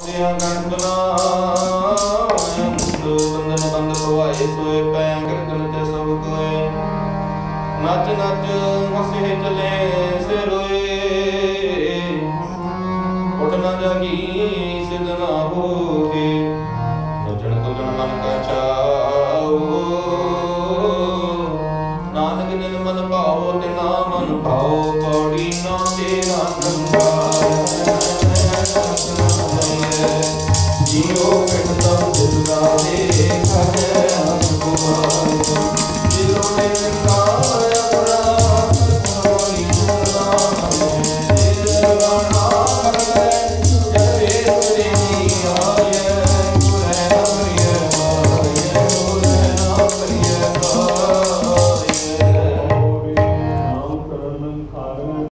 नच नच हसे चले से रोए, उठ न जागी सिद्ध न होए। नचन कुदन मन का चाओ, नानक निन मन भाओ तिना मन भाओ। पौड़ी ना तेरा संभाल जियो